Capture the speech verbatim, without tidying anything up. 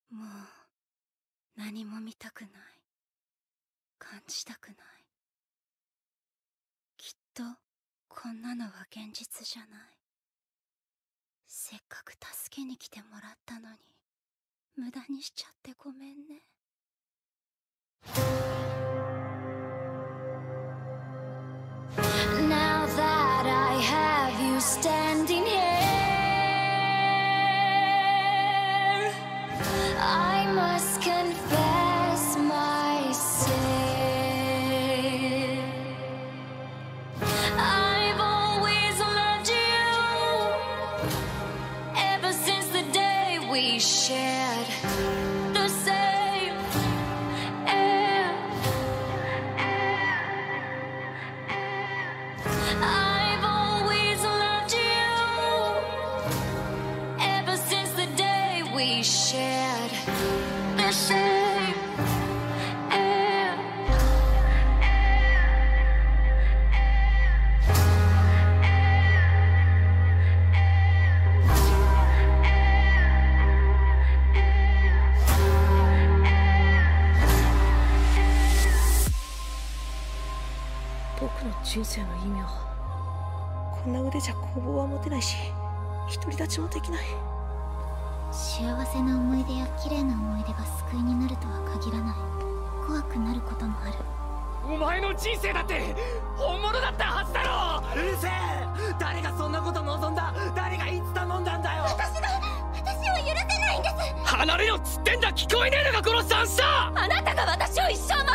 もう何も見たくない、感じたくない。きっとこんなのは現実じゃない。せっかく助けに来てもらったのに無駄にしちゃってごめんね。Now that I have you standing here, I must confess my sin. I've always loved you ever since the day we shared the same air. I've always loved you ever since the day we shared the same air. 僕の人生の意味は、こんな腕じゃ工房は持てないし、独り立ちもできない。 幸せな思い出や綺麗な思い出が救いになるとは限らない。怖くなることもある。 お前の人生だって本物だったはずだろ。 うるせえ。誰がそんなこと望んだ。誰がいつ頼んだんだよ。 私が私を許せないんです。 離れろっつってんだ。聞こえねえのかこの三者。 あなたが私を一生